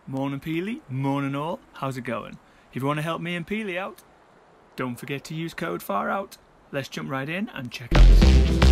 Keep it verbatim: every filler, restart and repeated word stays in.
Morning Peely, morning all, how's it going? If you want to help me and Peely out, don't forget to use code FAROUT. Let's jump right in and check out the series.